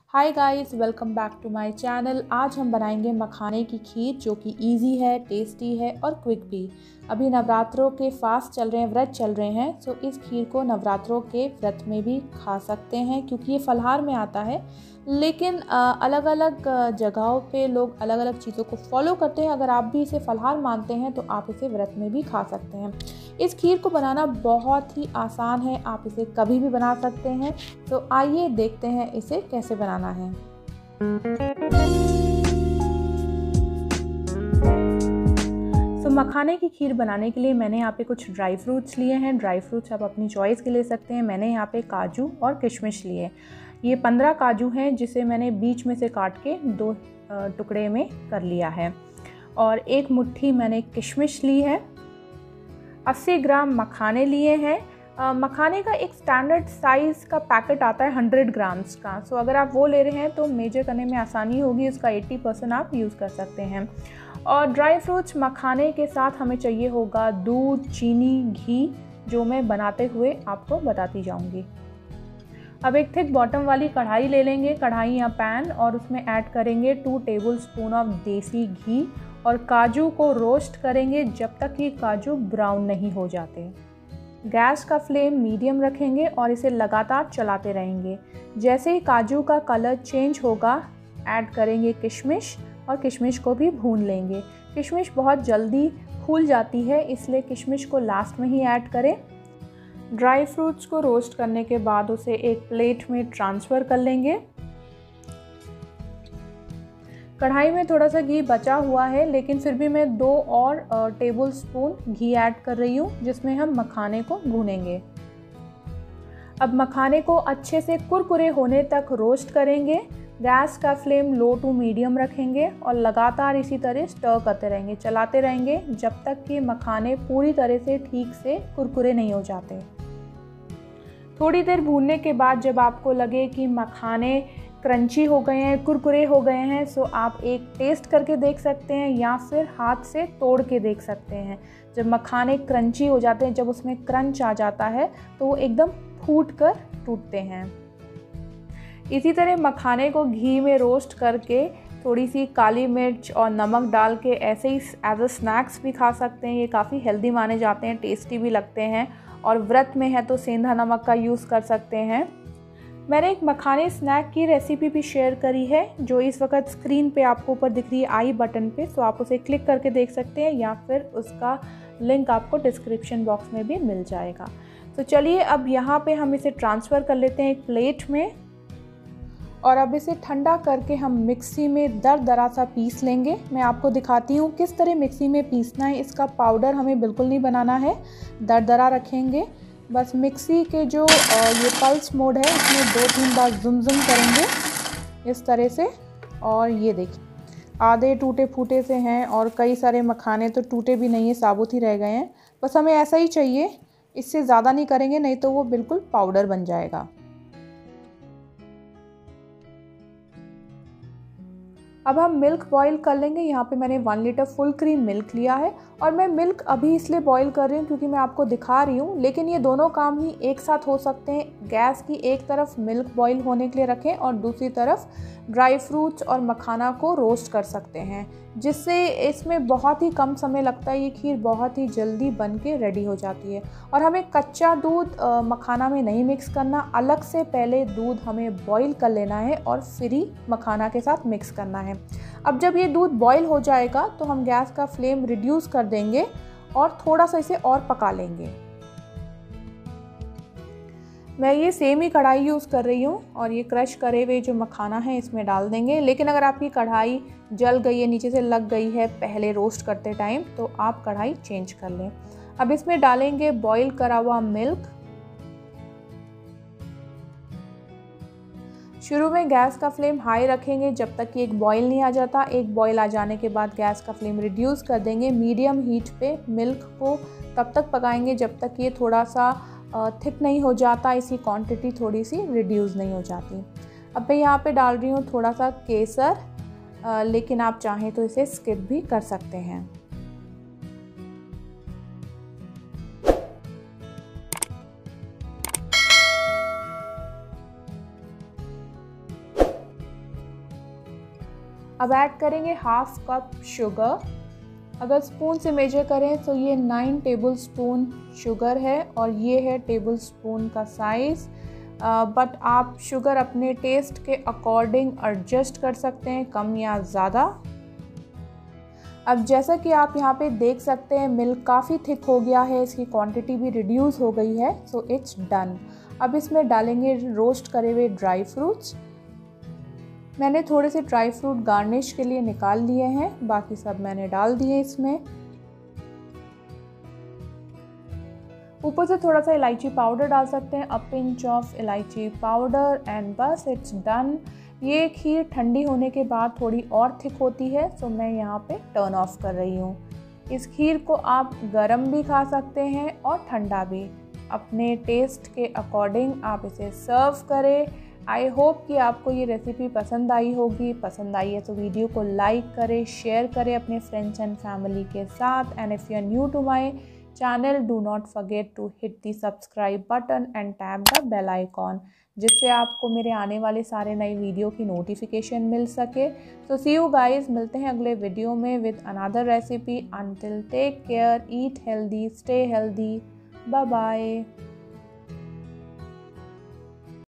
Hi guys, welcome back to my channel. आज हम बनाएंगे मखाने की खीर जो कि इजी है, टेस्टी है और क्विक भी। अभी नवरात्रों के फास्ट चल रहे हैं, व्रत चल रहे हैं, सो इस खीर को नवरात्रों के व्रत में भी खा सकते हैं क्योंकि ये फलाहार में आता है। लेकिन अलग अलग जगहों पे लोग अलग अलग चीज़ों को फॉलो करते हैं। अगर आप भी इसे फलाहार मानते हैं तो आप इसे व्रत में भी खा सकते हैं। इस खीर को बनाना बहुत ही आसान है, आप इसे कभी भी बना सकते हैं। तो आइए देखते हैं इसे कैसे बनाना है। तो मखाने की खीर बनाने के लिए मैंने यहाँ पे कुछ ड्राई फ्रूट्स लिए हैं। ड्राई फ्रूट्स आप अपनी चॉइस के ले सकते हैं। मैंने यहाँ पे काजू और किशमिश लिए। ये 15 काजू हैं जिसे मैंने बीच में से काट के 2 टुकड़े में कर लिया है। और 1 मुट्ठी मैंने किशमिश ली है। 80 ग्राम मखाने लिए हैं। मखाने का एक स्टैंडर्ड साइज़ का पैकेट आता है 100 ग्राम्स का। सो अगर आप वो ले रहे हैं तो मेजर करने में आसानी होगी, उसका 80% आप यूज़ कर सकते हैं। और ड्राई फ्रूट्स मखाने के साथ हमें चाहिए होगा दूध, चीनी, घी, जो मैं बनाते हुए आपको बताती जाऊंगी। अब एक थिक बॉटम वाली कढ़ाई ले लेंगे, कढ़ाई या पैन, और उसमें ऐड करेंगे 2 टेबलस्पून ऑफ देसी घी और काजू को रोस्ट करेंगे जब तक कि काजू ब्राउन नहीं हो जाते। गैस का फ्लेम मीडियम रखेंगे और इसे लगातार चलाते रहेंगे। जैसे ही काजू का कलर चेंज होगा, ऐड करेंगे किशमिश और किशमिश को भी भून लेंगे। किशमिश बहुत जल्दी फूल जाती है, इसलिए किशमिश को लास्ट में ही ऐड करें। ड्राई फ्रूट्स को रोस्ट करने के बाद उसे एक प्लेट में ट्रांसफ़र कर लेंगे। कढ़ाई में थोड़ा सा घी बचा हुआ है, लेकिन फिर भी मैं 2 और टेबलस्पून घी ऐड कर रही हूँ जिसमें हम मखाने को भूनेंगे। अब मखाने को अच्छे से कुरकुरे होने तक रोस्ट करेंगे। गैस का फ्लेम लो टू मीडियम रखेंगे और लगातार इसी तरह स्टर करते रहेंगे, चलाते रहेंगे जब तक कि मखाने पूरी तरह से ठीक से कुरकुरे नहीं हो जाते। थोड़ी देर भूनने के बाद जब आपको लगे कि मखाने क्रंची हो गए हैं, कुरकुरे हो गए हैं, सो आप एक टेस्ट करके देख सकते हैं या फिर हाथ से तोड़ के देख सकते हैं। जब मखाने क्रंची हो जाते हैं, जब उसमें क्रंच आ जाता है तो वो एकदम फूट कर टूटते हैं। इसी तरह मखाने को घी में रोस्ट करके थोड़ी सी काली मिर्च और नमक डाल के ऐसे ही एज अ स्नैक्स भी खा सकते हैं। ये काफ़ी हेल्दी माने जाते हैं, टेस्टी भी लगते हैं। और व्रत में है तो सेंधा नमक का यूज़ कर सकते हैं। मैंने एक मखाने स्नैक की रेसिपी भी शेयर करी है जो इस वक्त स्क्रीन पे आपको ऊपर दिख रही है आई बटन पे, सो आप उसे क्लिक करके देख सकते हैं या फिर उसका लिंक आपको डिस्क्रिप्शन बॉक्स में भी मिल जाएगा। तो चलिए अब यहाँ पे हम इसे ट्रांसफ़र कर लेते हैं एक प्लेट में, और अब इसे ठंडा करके हम मिक्सी में दरदरा सा पीस लेंगे। मैं आपको दिखाती हूँ किस तरह मिक्सी में पीसना है। इसका पाउडर हमें बिल्कुल नहीं बनाना है, दरदरा रखेंगे। बस मिक्सी के जो ये पल्स मोड है इसमें 2-3 बार जुम-जुम करेंगे इस तरह से। और ये देखिए आधे टूटे फूटे से हैं और कई सारे मखाने तो टूटे भी नहीं है, साबुत ही रह गए हैं। बस हमें ऐसा ही चाहिए, इससे ज़्यादा नहीं करेंगे नहीं तो वो बिल्कुल पाउडर बन जाएगा। अब हम मिल्क बॉईल कर लेंगे। यहाँ पे मैंने 1 लीटर फुल क्रीम मिल्क लिया है और मैं मिल्क अभी इसलिए बॉईल कर रही हूँ क्योंकि मैं आपको दिखा रही हूँ, लेकिन ये दोनों काम ही एक साथ हो सकते हैं। गैस की एक तरफ मिल्क बॉईल होने के लिए रखें और दूसरी तरफ ड्राई फ्रूट्स और मखाना को रोस्ट कर सकते हैं, जिससे इसमें बहुत ही कम समय लगता है। ये खीर बहुत ही जल्दी बन के रेडी हो जाती है। और हमें कच्चा दूध मखाना में नहीं मिक्स करना, अलग से पहले दूध हमें बॉईल कर लेना है और फिर ही मखाना के साथ मिक्स करना है। अब जब ये दूध बॉईल हो जाएगा तो हम गैस का फ्लेम रिड्यूस कर देंगे और थोड़ा सा इसे और पका लेंगे। मैं ये सेम ही कढ़ाई यूज़ कर रही हूँ और ये क्रश करे हुए जो मखाना है इसमें डाल देंगे। लेकिन अगर आपकी कढ़ाई जल गई है, नीचे से लग गई है पहले रोस्ट करते टाइम, तो आप कढ़ाई चेंज कर लें। अब इसमें डालेंगे बॉईल करा हुआ मिल्क। शुरू में गैस का फ्लेम हाई रखेंगे जब तक कि एक बॉईल नहीं आ जाता। एक बॉईल आ जाने के बाद गैस का फ्लेम रिड्यूस कर देंगे। मीडियम हीट पे मिल्क को तब तक पकाएंगे जब तक ये थोड़ा सा थिक नहीं हो जाता, इसकी क्वांटिटी थोड़ी सी रिड्यूस नहीं हो जाती। अब मैं यहाँ पे डाल रही हूँ थोड़ा सा केसर, लेकिन आप चाहें तो इसे स्किप भी कर सकते हैं। अब ऐड करेंगे हाफ कप शुगर। अगर स्पून से मेजर करें तो ये 9 टेबल स्पून शुगर है और ये है टेबल स्पून का साइज़। बट आप शुगर अपने टेस्ट के अकॉर्डिंग एडजस्ट कर सकते हैं, कम या ज़्यादा। अब जैसा कि आप यहाँ पे देख सकते हैं मिल्क काफ़ी थिक हो गया है, इसकी क्वांटिटी भी रिड्यूस हो गई है, सो इट्स डन। अब इसमें डालेंगे रोस्ट करे हुए ड्राई फ्रूट्स। मैंने थोड़े से ड्राई फ्रूट गार्निश के लिए निकाल लिए हैं, बाकी सब मैंने डाल दिए इसमें। ऊपर से थोड़ा सा इलायची पाउडर डाल सकते हैं, अ पिंच ऑफ इलायची पाउडर, एंड बस इट्स डन। ये खीर ठंडी होने के बाद थोड़ी और थिक होती है, सो मैं यहाँ पे टर्न ऑफ कर रही हूँ। इस खीर को आप गरम भी खा सकते हैं और ठंडा भी, अपने टेस्ट के अकॉर्डिंग आप इसे सर्व करें। आई होप कि आपको ये रेसिपी पसंद आई होगी। पसंद आई है तो वीडियो को लाइक करें, शेयर करें अपने फ्रेंड्स एंड फैमिली के साथ। And if you are new to my channel, do not forget to hit the subscribe button and tap the bell icon, जिससे आपको मेरे आने वाले सारे नए वीडियो की नोटिफिकेशन मिल सके। तो सी यू गाइज, मिलते हैं अगले वीडियो में with another recipe. Until take care, eat healthy, stay healthy, bye bye.